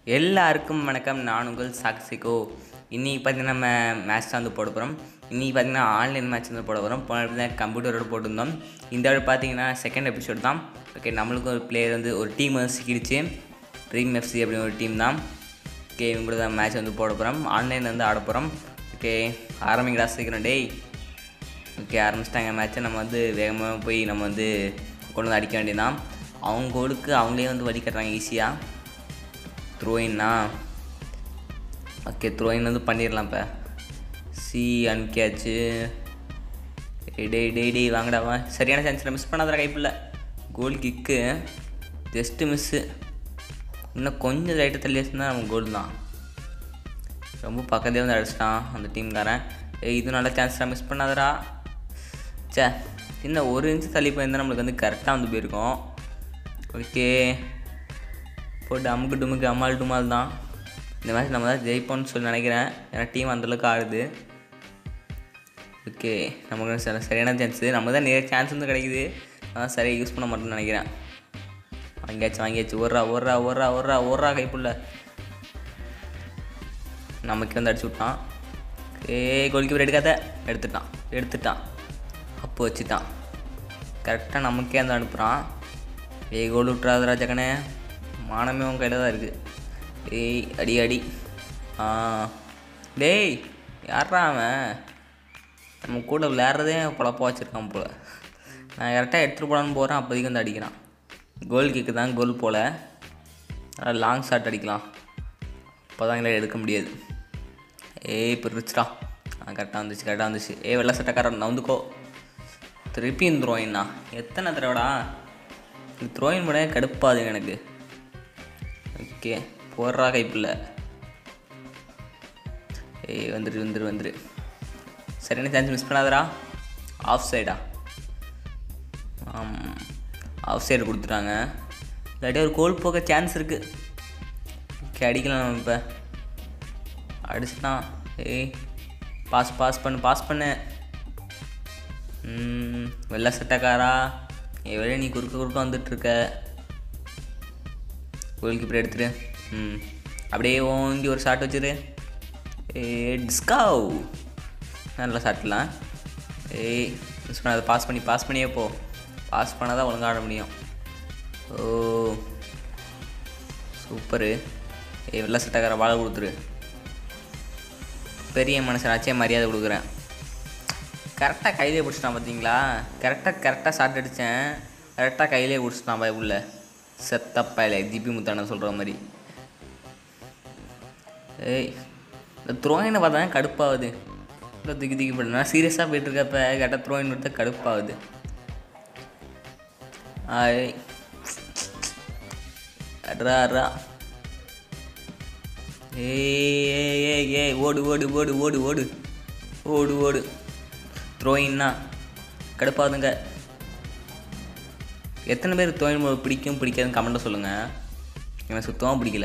எல்லாருக்கும் வணக்கம். நான் உங்கள் சாக்சிகோ. இன்றைக்கி பார்த்திங்கன்னா நம்ம மேட்ச் தான் வந்து போட போகிறோம். இன்றைக்கி பார்த்திங்கன்னா ஆன்லைன் மேட்ச் வந்து போட போகிறோம். போன தான் கம்ப்யூட்டரோடு போட்டிருந்தோம். இந்த வாட்டி பார்த்திங்கன்னா செகண்ட் எபிசோட் தான். ஓகே, நம்மளுக்கும் ஒரு பிளேயர் வந்து ஒரு டீம் வந்து சிக்கிடுச்சு. ட்ரீம் எஃப்சி அப்படின்னு ஒரு டீம் தான். ஓகே, இவங்க கூட தான் மேட்ச் வந்து போட போகிறோம். ஆன்லைனில் வந்து ஆட போகிறோம். ஓகே, ஆரம்பிங்கடா சீக்கிரம் டேய். ஓகே, ஆரம்பிச்சிட்டாங்க மேட்ச்சை. நம்ம வந்து வேகமாக போய் நம்ம வந்து கொண்டு வந்து அடிக்க வேண்டியதான். அவங்க கோலுக்கு அவங்களே வந்து வடிகட்டுறாங்க ஈஸியாக. த்ரோயின்னா ஓகே, த்ரோயின் வந்து பண்ணிடலாம். இப்போ சி அனுப்பியாச்சு. டே வாங்கடாவா. சரியான சான்ஸில் மிஸ் பண்ணாத கைப்பில்லை. Goal kick just miss. இன்னும் கொஞ்சம் லைட்டாக தள்ளி வச்சுருந்தா நம்ம கோல் தான். ரொம்ப பக்கத்துலேயே வந்து அடிச்சிட்டான் அந்த டீம்காரன். இது நல்ல சான்ஸ் தான், மிஸ் பண்ணாதரா. சே, இன்னும் ஒரு இன்ச்சு தள்ளி போயிருந்தால் நம்மளுக்கு வந்து கரெக்டாக வந்து போயிருக்கோம். ஓகே, போட்டு அமுக்கு டுமுக்கு அம்மாள் டுமால் தான். இந்த மேட்ச் நம்ம தான் ஜெயிப்போம்னு சொல்லி நினைக்கிறேன். ஏன்னா டீம் அந்தளவுக்கு ஆடுது. ஓகே, நமக்கு சரியான சான்ஸு. நம்ம தான் நிறைய சான்ஸ் வந்து கிடைக்குது. அதான் சரியாக யூஸ் பண்ண மாட்டோம்னு நினைக்கிறேன். வாங்கியாச்சு. ஓடுறா கைப்புள்ள. நமக்கு வந்து அடிச்சு விட்டான். கோல்கீப்பர் எடுக்காத. எடுத்துட்டான். அப்போ வச்சுட்டான். கரெக்டாக நமக்கே வந்து அனுப்புகிறான். கோல் விட்டுறாத ராஜகனே. மானமே உன் கையில் தான் இருக்குது. அடி. டேய், யாரா அவன்? நம்ம கூட விளையாடுறதே பொழப்பா வச்சுருக்கான் போல். நான் கரெக்டாக எடுத்துகிட்டு போகலான்னு போகிறேன். அப்போதைக்கு வந்து அடிக்கிறான். கோல் கிக்கு தான், கோல் போல். அதனால் லாங் ஷாட் அடிக்கலாம். அப்போ தான் எங்களை எடுக்க முடியாது. இப்போ ரிச்சிட்டா. கரெக்டாக வந்துச்சு. வெள்ளை சட்டக்காரன் நவுந்துக்கோ. திருப்பி இந்த த்ரோயின்னா எத்தனை தடவைடா இந்த த்ரோயின் பண்ண கடுப்பாதுங்க எனக்கு. ஓகே, போடுறா கைப்பில்லை. வந்துரு. சரியான சான்ஸ் மிஸ் பண்ணாதரா. ஆஃப் சைடா? ஆஃப் சைடு கொடுத்துட்டாங்க. இல்லாட்டி ஒரு கோல் போக சான்ஸ் இருக்குது. ஓகே, அடிக்கலாம் நம்ம. இப்போ அடிச்சுட்டான். பாஸ் பண்ணு. வெள்ளை சட்டக்காரா, வெளியே நீ குறுக்க வந்துட்டுருக்க. கோல் கீப்பர் எடுத்துரு. அப்படியே ஓங்கி ஒரு ஷாட் வச்சுரு. டிஸ்கவ். நல்லா ஷாட்லாம். மிஸ் பண்ணாத. பாஸ் பண்ணியே போ. பாஸ் பண்ணால் தான் ஒழுங்காக ஆட முடியும். Oh super. வெள்ளை சட்டக்கார வாழை கொடுத்துரு. பெரிய மனுஷனாச்சே, மரியாதை கொடுக்குறேன். கரெக்டாக கையிலே பிடிச்சிட்டான் பார்த்தீங்களா. கரெக்டாக ஷாட் அடித்தேன். கரெக்டாக கையிலே பிடிச்சிட்டான் பாய் உள்ள. செத்தப்பாயில ஜிபி முத்தான சொல்கிற மாதிரி. இந்த த்ரோயினை பார்த்தா தான் கடுப்பாகுது. இல்லை தூக்கி போட்டேன். சீரியஸாக போய்ட்டுருக்கப்ப கரெக்டாக த்ரோயின் விட்டு கடுப்பாகுது. அட்ரா. ஓடு. த்ரோயின்னா கடுப்பாகுதுங்க. எத்தனை பேர் த்ரோயின் பிடிக்காதுன்னு கமெண்ட்டை சொல்லுங்கள். எனக்கு சுத்தமாக பிடிக்கல.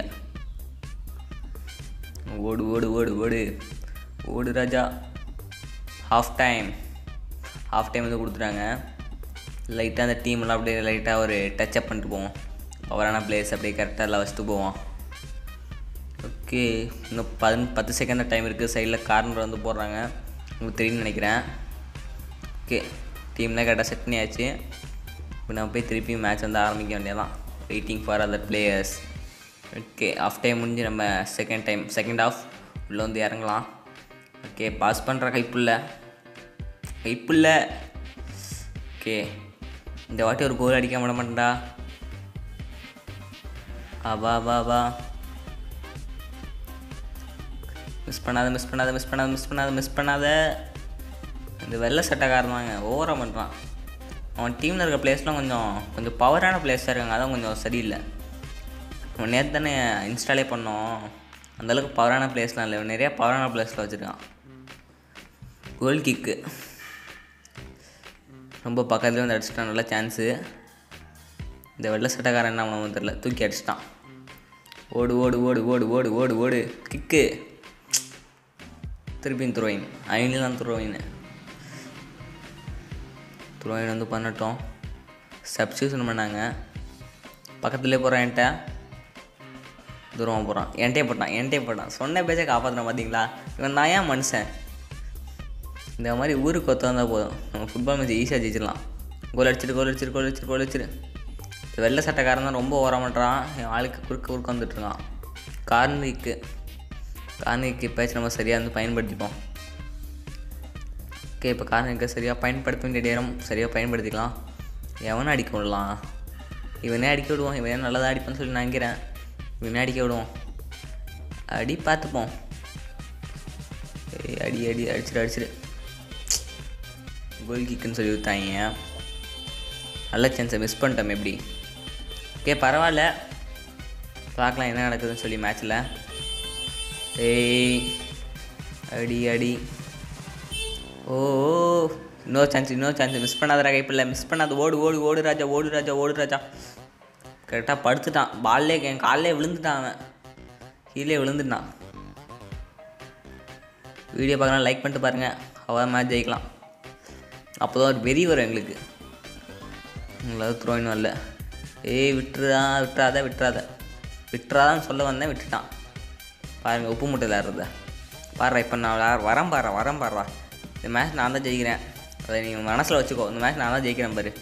ஓடு ராஜா. ஹாஃப் டைம் வந்து கொடுத்துட்டாங்க. லைட்டாக அந்த டீமெல்லாம் அப்படியே லைட்டாக ஒரு டச்சப் பண்ணிட்டு போவோம். பவரான பிளேயர்ஸ் அப்படியே கரெக்டாக எல்லாம் வச்சுட்டு போவோம். ஓகே, இன்னும் 10 செகண்ட் டைம் இருக்குது. சைடில் கார்னர் வந்து போடுறாங்க. உங்களுக்கு தெரியும்னு நினைக்கிறேன். ஓகே, டீம்லாம் கரெக்டாக செட் பண்ணியாச்சு. இப்போ நம்ம போய் திருப்பி மேட்ச் வந்து ஆரம்பிக்க வேண்டியதான். Waiting for other players. Okay, half time முடிஞ்சு நம்ம செகண்ட் ஆஃப் உள்ளே வந்து இறங்கலாம். ஓகே, பாஸ் பண்ணுற கைப்புள்ள. ஓகே, இந்த வாட்டி ஒரு கோல் அடிக்க விட மாட்டேன்டா. வா. மிஸ் பண்ணாத. இந்த வெள்ளை சட்டக்காரன் தாங்க ஓவராக பண்ணுறான். அவன் டீமில் இருக்க பிளேஸ்லாம் கொஞ்சம் பவரான பிளேஸாக இருக்காங்க. அதான் கொஞ்சம் சரியில்லை. அவன் நேற்று தானே இன்ஸ்டாலே பண்ணோம். அந்தளவுக்கு பவரான பிளேஸ்லாம் இல்லை. நிறையா பவரான பிளேஸில் வச்சுருக்கான். கோல் கிக்கு ரொம்ப பக்கத்துலேயே வந்து அடிச்சிட்டான். நல்ல சான்ஸு. இந்த வெள்ளை சட்டக்காரன் என்ன பண்ணவும் தெரில, தூக்கி அடிச்சிட்டான். ஓடு. கிக்கு. திருப்பியும் த்ரோயின். அவங்களும் த்ரோயின் வந்து பண்ணட்டும். சப்ஸ்டியூஷன் பண்ணாங்க. பக்கத்துலேயே போகிறேன். என்கிட்ட தூரமாக போகிறான். என்கிட்டே போட்டான். சொன்ன பேச்சை காப்பாற்றுறான் பார்த்தீங்களா? இவன் தான் ஏன் மனுஷன். இந்த மாதிரி ஊருக்கு ஒத்து வந்தால் போதும், நம்ம ஃபுட்பால் மேட்ச் ஈஸியாக ஜெயிச்சிடலாம். கோல் அடிச்சிட்டு வெள்ளை சட்டைக்காரன் தான் ரொம்ப ஓரம் பண்ணுறான். என் ஆளுக்கு குறுக்க வந்துட்டுருக்கான். கார்னிக்கு இப்போயாச்சும் நம்ம சரியாக வந்து பயன்படுத்திப்போம். ஓகே, இப்போ கார்னிக்கை சரியாக பயன்படுத்த வேண்டிய நேரம் சரியாக பயன்படுத்திக்கலாம். எவனை அடிக்க விடலாம்? இவனே அடிக்க விடுவோம். இவனே நல்லதாக அடிப்பான்னு சொல்லி நான் நினைக்கிறேன். இவனே அடிக்க விடுவோம். அடி பார்த்துப்போம். அடிச்சிடு கோல் கிக்குன்னு சொல்லி விட்டாங்க. நல்ல சான்ஸை மிஸ் பண்ணிட்டோம். எப்படி? ஓகே, பரவாயில்ல, பார்க்கலாம் என்ன நடக்குதுன்னு சொல்லி மேட்ச்சில். அடி ஓ இன்னொரு சான்ஸ் மிஸ் பண்ணாதடா. கைப்பில்லை மிஸ் பண்ணாத. ஓடு ராஜா. கரெக்டாக படுத்துட்டான். பால்லே என் காலிலே விழுந்துட்டான். அவன் கீழே விழுந்துட்டான். வீடியோ பார்க்கலாம், லைக் பண்ணிட்டு பாருங்கள். அவள் மேட்ச் ஜெயிக்கலாம். அப்போ தான் ஒரு வெறி வரும் எங்களுக்கு. உங்களாவது த்ரோயின் வரல. விட்டுறாதான்னு சொல்ல வந்தேன், விட்டுட்டான். பாருங்கள், உப்பு மூட்டை விளையாடுறத பாடுறா. இப்போ நான் வரேன் பாடுறா. இந்த மேட்ச் நான் தான் ஜெயிக்கிறேன். அதை நீங்கள் மனசில் வச்சுக்கோ. இந்த மேட்ச் நான் தான் ஜெயிக்கிறேன் பாரு.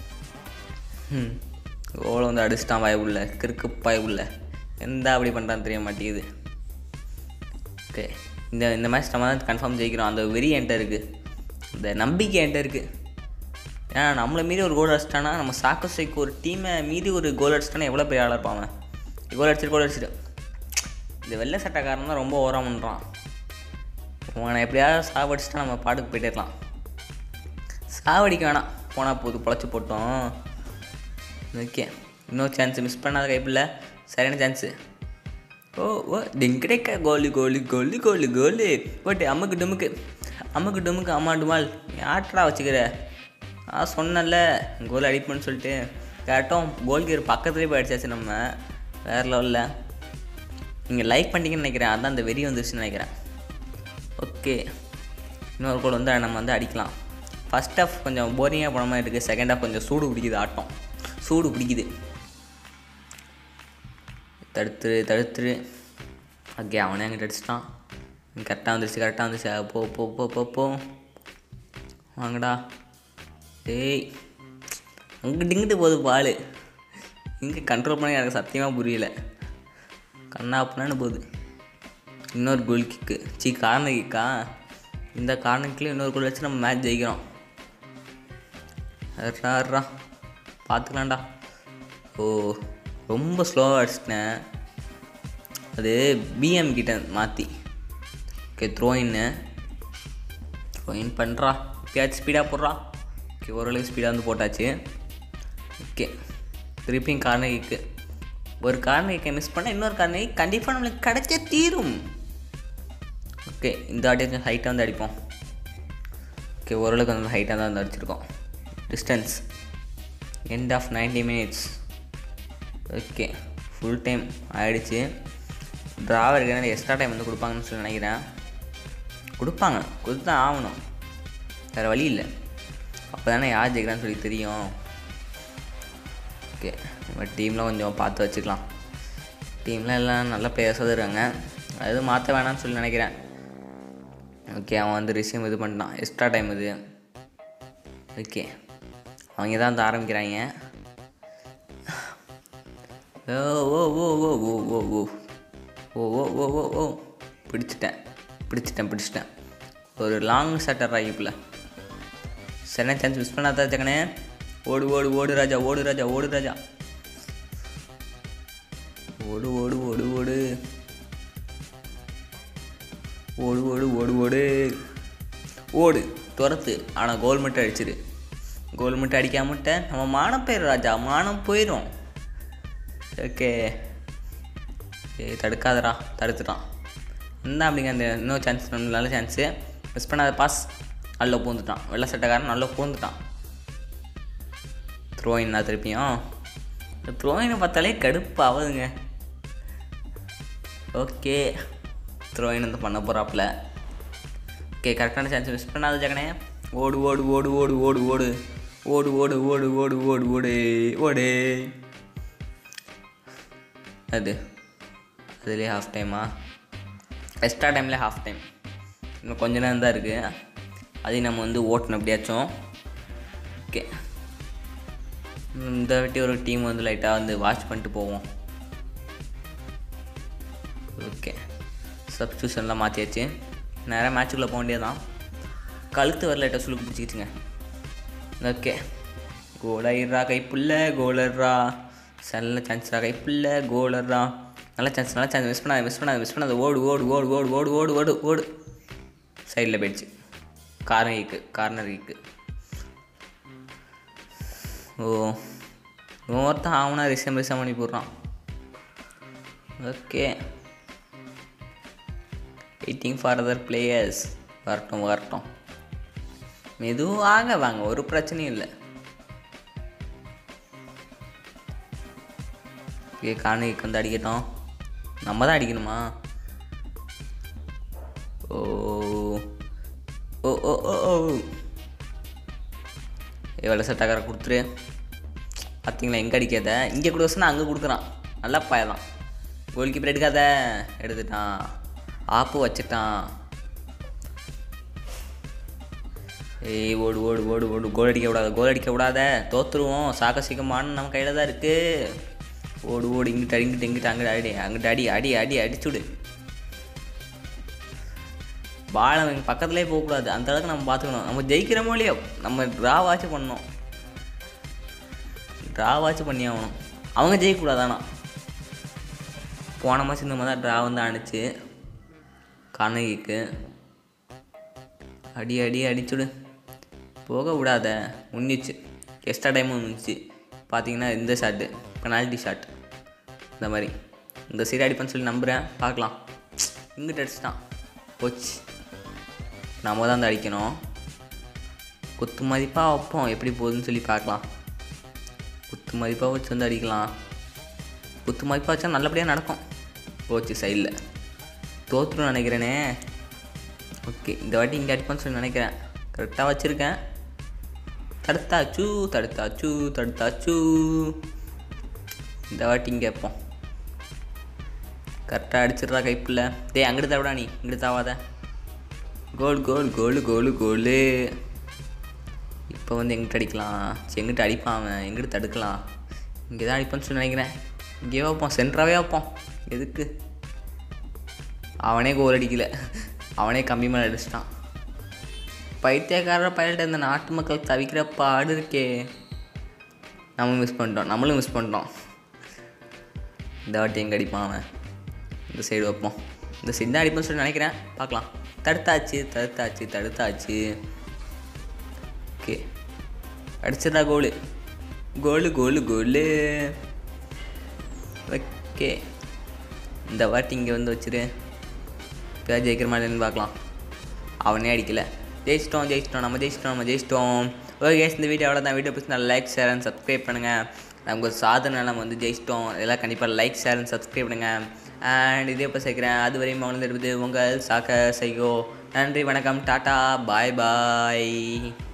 ஓலை வந்து அடிச்சிட்டான். பாயவுள்ள கிறுக்கு பாயவுள்ள எந்த அப்படி பண்ணுறான்னு தெரிய மாட்டேங்குது. ஓகே, இந்த மேட்ச் நம்ம தான் கன்ஃபார்ம் ஜெயிக்கிறோம். அந்த வெறி என்கிட்ட இருக்குது, இந்த நம்பிக்கை என்கிட்ட இருக்குது. ஏன்னா நம்மளை மீறி ஒரு கோல் அடிச்சிட்டானா, நம்ம சாக்கோசைக்கு ஒரு டீமை மீறி ஒரு கோல் அடிச்சிட்டானா எவ்வளோ பெரிய ஆளாக இருப்பாங்க. கோல் அடிச்சிட்டு இந்த வெள்ளை சட்டைக்காரன் தான் ரொம்ப ஓரம் பண்ணுறான். அவனை எப்படியாவது சாவடிச்சிட்டா நம்ம பாட்டுக்கு போயிட்டே இருக்கலாம். சாவடிக்க வேணாம், போனால் போது பொழைச்சி போட்டோம். ஓகே, இன்னொரு சான்ஸு மிஸ் பண்ணாத கைப்பில்லை. சரியான சான்ஸு. ஓ டிங்கிடைக்க கோலி ஓட்டு அம்முக்கு டுமுக்கு அம்மாடுமாள் ஆட்டடா வச்சுக்கிற. சொன்னல கோல் அடிப்பேன்னு சொல்லிட்டு கரெக்டாக கோல் கீர் பக்கத்துலேயே போய் அடிச்சாச்சு. நம்ம வேறு லெவலில். நீங்கள் லைக் பண்ணிங்கன்னு நினைக்கிறேன். அதான் அந்த வெறி வந்துருச்சுன்னு நினைக்கிறேன். ஓகே, இன்னொரு கோல் வந்து நம்ம வந்து அடிக்கலாம். ஃபஸ்ட் ஹாஃப் கொஞ்சம் போரிங்காக போன மாதிரி இருக்குது. செகண்ட் ஹாஃப் கொஞ்சம் சூடு பிடிக்குது. தடுத்துரு. ஓகே, அவனே அங்கிட்ட அடிச்சிட்டான். கரெக்டாக வந்துருச்சு. போ வாங்கடா. அங்கிட்டு போகுது பால். இங்கே கண்ட்ரோல் பண்ணி எனக்கு சத்தியமாக புரியல. கண்ணா அப்படின்னு போகுது. இன்னொரு கோல் கிக்கு கார்னர் கிக்கா. இந்த கார்னர் கிக்கில் இன்னொரு கோல் வச்சு நம்ம மேட்ச் ஜெயிக்கிறோம். பார்த்துக்கலாம்டா. ரொம்ப ஸ்லோவாக அடிச்சிட்டேன். அது பிஎம் கிட்ட மாற்றி. ஓகே, த்ரோயின் பண்ணுறா. இப்போயாச்சும் ஸ்பீடாக போடுறா. ஓகே, ஓரளவுக்கு ஸ்பீடாக வந்து போட்டாச்சு. ஓகே, திருப்பியும் கார்னர் கிக்கு. ஒரு கார்னர் கிக்கை மிஸ் பண்ணால் இன்னொரு கார்னர் கிக் கண்டிப்பாக நம்மளுக்கு கிடைச்சே தீரும். ஓகே, இந்த வாட்டி ஹைட்டாக வந்து அடிப்போம். ஓகே, ஓரளவுக்கு வந்து ஹைட்டாக தான் வந்து அடிச்சிருக்கோம். Distance end of 90 minutes. Okay, full time ஆகிடுச்சு. ட்ராவர் இருக்கிற எக்ஸ்ட்ரா டைம் வந்து கொடுப்பாங்கன்னு சொல்லி நினைக்கிறேன். கொடுத்து தான் ஆகணும், வேறு வழி இல்லை. அப்போ தானே யார் ஜெயிக்கிறான்னு சொல்லி தெரியும். ஓகே, நம்ம டீம்லாம் கொஞ்சம் பார்த்து வச்சுக்கலாம். டீம்லாம் எல்லாம் நல்ல பிளேயர்ஸாக இருக்காங்க. அது மாற்ற வேணாம்னு சொல்லி நினைக்கிறேன். ஓகே, அவன் வந்து ரிசீவ் இது பண்ணிட்டான். எக்ஸ்ட்ரா டைம் இது. ஓகே, அவங்க தான் வந்து ஆரம்பிக்கிறாங்க. ஓ பிடிச்சிட்டேன். ஒரு லாங் ஷட்டர் ஆகிப்பில்ல. சரியான சான்ஸ் மிஸ் பண்ணாதான் ஜெகனே. ஓடு ராஜா. ஓடு துரத்து. ஆனால் கோல் மட்டும் அடிச்சிரு. கோல் மட்டும் அடிக்காமட்ட நம்ம மானம் போயிடும் ராஜா, மானம் போயிடும். ஓகே, தடுக்காதரா, தடுத்துட்டான். என்ன அப்படிங்க அந்த இன்னொரு சான்ஸ், நல்ல சான்ஸு மிஸ் பண்ணாத. பாஸ் நல்லா பூந்துட்டான். வெள்ளை சட்டைக்காரன் நல்லா பூந்துட்டான். த்ரோயின் தான் திருப்பியும். இந்த த்ரோயினை பார்த்தாலே கடுப்பு ஆகுதுங்க. ஓகே, த்ரோயின் வந்து பண்ண போகிறாப்புல. ஓகே, கரெக்டான சான்ஸ் மிஸ் பண்ணாத ஜெகனே. ஓடு. அது இதுலேயே ஹாஃப் டைமா? எக்ஸ்ட்ரா டைமில் ஹாஃப் டைம், இன்னும் கொஞ்ச நேரம் தான் இருக்குது. அதையும் நம்ம வந்து ஓட்டணும் எப்படியாச்சும். ஓகே, இந்த வாட்டி ஒரு டீம் வந்து லைட்டாக வந்து வாட்ச் பண்ணிட்டு போவோம். ஓகே, சப்ஸ்டியூஷன்லாம் மாற்றியாச்சு. நேராக மேட்சுக்குள்ளே போக வேண்டியதான். கழுத்து வர லைட்டாக சுழுக்கு பிடிச்சிக்கிச்சுங்க. ஓகே, கோலாயிரா கைப்புள்ள கோலர்ரா, நல்ல சான்ஸ்ரா கைப்புள்ள கோலர்ரா, நல்ல சான்ஸ் மிஸ் பண்ணாத ஓடு ஓடு ஓடு ஓடு ஓடு ஓடு ஓடு ஓடு. சைடில் போயிடுச்சு. கார்னர் கீக்கு. ஓ, ஒருத்தன் ஆகுனா ரிசம் பண்ணி போடுறான். Okay, waiting for other players. வரட்டும் மெதுவாக வாங்க, ஒரு பிரச்சனையும் இல்லை. ஓகே, கார்னருக்கு வந்து அடிக்கட்டும். நம்ம தான் அடிக்கணுமா? ஓ ஓ ஓ ஓ ஓ எவ்வளோ செட்டாக கொடுத்துரு. பார்த்தீங்களா, எங்கே அடிக்காத, இங்கே கொடுக்கணும்னா அங்கே கொடுக்குறான். நல்லா பாயதான். கோல் கீப்பர் எடுக்காத, எடுத்துட்டான். ஆப்பு வச்சுட்டான். ஏய், ஓடு ஓடு ஓடு ஓடு. கோல் அடிக்க விடாத, தோற்றுருவோம். சாகசிகமான நம்ம கையில் தான் இருக்குது. ஓடு ஓடு, இங்கிட்ட அங்கிட்ட அடிச்சுடு. பால் எங்கள் பக்கத்துலேயே போகக்கூடாது. அந்த அளவுக்கு நம்ம பார்த்துக்கணும். நம்ம ஜெயிக்கிறோமோ இல்லையோ, நம்ம ட்ராவாச்சும் பண்ணணும். ட்ராவாச்சும் பண்ணி ஆகணும். அவங்க ஜெயிக்கக்கூடாது. ஆனால் போன மாதம் இந்த மாதிரி தான் ட்ரா வந்து அனுச்சு. கண்ணகிக்கு அடிச்சுடு, போக விடாத. முன்னிச்சு, எக்ஸ்ட்ரா டைமும் முன்னிச்சு. பார்த்தீங்கன்னா இந்த ஷாட்டு பெனால்ட்டி ஷாட். இந்த மாதிரி இந்த சைடு அடிப்பேன்னு சொல்லி நம்புகிறேன். பார்க்கலாம். இங்கிட்ட அடிச்சுட்டான், போச்சு. நம்ம தான் வந்து அடிக்கணும். குத்து மதிப்பாக வைப்போம், எப்படி போகுதுன்னு சொல்லி பார்க்கலாம். குத்து மதிப்பாக வச்சு வந்து அடிக்கலாம். குத்து மதிப்பாக வச்சா நல்லபடியாக நடக்கும். போச்சு, சைடில் தோற்றுன்னு நினைக்கிறேனே. ஓகே, இந்த வாட்டி இங்கே அடிப்பேன்னு சொல்லி நினைக்கிறேன். கரெக்டாக வச்சுருக்கேன். தடுத்தாச்சு. இந்த வாட்டி இங்கே வைப்போம். கரெக்டாக அடிச்சிடுறா கைப்புள்ள. டேய், அங்கிட்டு தாவிடா, நீ இங்கிட்டு தாவாத. கோலு. இப்போ வந்து எங்கிட்ட அடிக்கலாம்? எங்கிட்ட அடிப்பான் அவன், எங்கிட்ட தடுக்கலாம். இங்கே தான் அடிப்பான்னு சொல்லி நினைக்கிறேன். இங்கே வைப்போம், சென்டராகவே வைப்போம். எதுக்கு? அவனே கோல் அடிக்கல, அவனே கம்மி மேலே அடிச்சிட்டான். பைத்தியக்காரர் பைலட். இந்த நாட்டு மக்கள் தவிக்கிற பாடு இருக்கே. நம்மளும் மிஸ் பண்ணிட்டோம். இந்த வாட்டி எங்கே அடிப்பான் அவன்? இந்த சைடு வைப்போம். இந்த சைடு தான் அடிப்பான்னு சொல்லி நினைக்கிறேன். பார்க்கலாம். தடுத்தாச்சு. ஓகே, அடிச்சிடா கோலு. ஓகே, இந்த வாட்டி இங்கே வந்து வச்சிரு. இப்போ ஜெயிக்கிற மாதிரி பார்க்கலாம். அவனே அடிக்கலை. ஜெயிச்சிட்டோம். நம்ம ஜெயிச்சிட்டோம். ஓகே, இந்த வீடியோ அவ்வளோதான். வீடியோ பிடிச்சி நல்லா லைக், ஷேர் அண்ட் சப்ஸ்கிரைப் பண்ணுங்கள். நமக்கு ஒரு சாதனை, நம்ம வந்து ஜெயிச்சிட்டோம். எல்லாம் கண்டிப்பாக லைக், ஷேர் அண்ட் சப்ஸ்கிரைப் பண்ணுங்கள். அண்ட் இதே இப்போ சேர்க்குறேன். அது வரையும் அவங்களது உங்கள் சாக சைகோ. நன்றி, வணக்கம், டாட்டா, பாய்.